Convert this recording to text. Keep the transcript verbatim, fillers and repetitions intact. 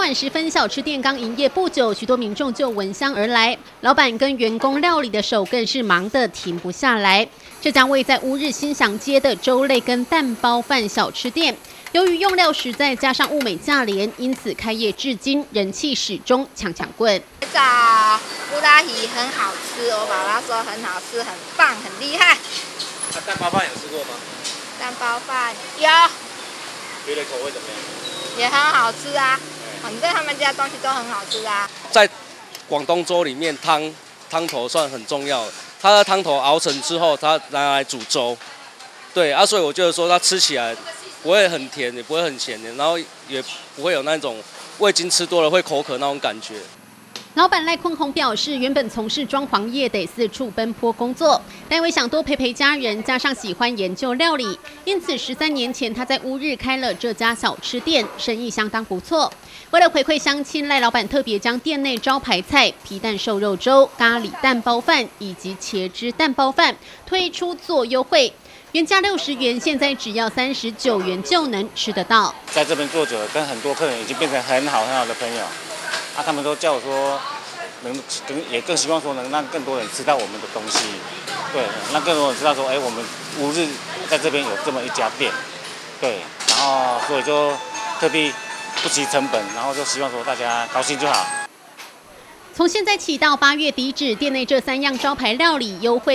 晚时分，小吃店刚营业不久，许多民众就闻香而来，老板跟员工料理的手更是忙得停不下来。这家位在乌日新祥街的粥类跟蛋包饭小吃店，由于用料实在，加上物美价廉，因此开业至今人气始终强强棍。 找布拉鱼很好吃，我爸爸说很好吃，很棒，很厉害。 那蛋包饭有吃过吗？ 蛋包饭有， 别的口味怎么样？ 也很好吃啊。反正他们家东西都很好吃啊。 在广东粥里面，汤汤头算很重要。它的汤头熬成之后，它拿来煮粥。对啊，所以我觉得说它吃起来不会很甜，也不会很咸的，然后也不会有那种味精吃多了会口渴那种感觉。 老板赖坤宏表示，原本从事装潢业，得四处奔波工作，但因为想多陪陪家人，加上喜欢研究料理，因此十三年前他在乌日开了这家小吃店，生意相当不错。为了回馈乡亲，赖老板特别将店内招牌菜皮蛋瘦肉粥、咖喱蛋包饭以及茄汁蛋包饭推出做优惠，原价六十元，现在只要三十九元就能吃得到。 在这边做久了，跟很多客人已经变成很好很好的朋友。啊，他们都叫我说，能更也更希望说能让更多人知道我们的东西，对，让更多人知道说，哎，我们乌日在这边有这么一家店，对，然后所以就特地不惜成本，然后就希望说大家高兴就好。 从现在起到八月底止，店内这三样招牌料理优惠。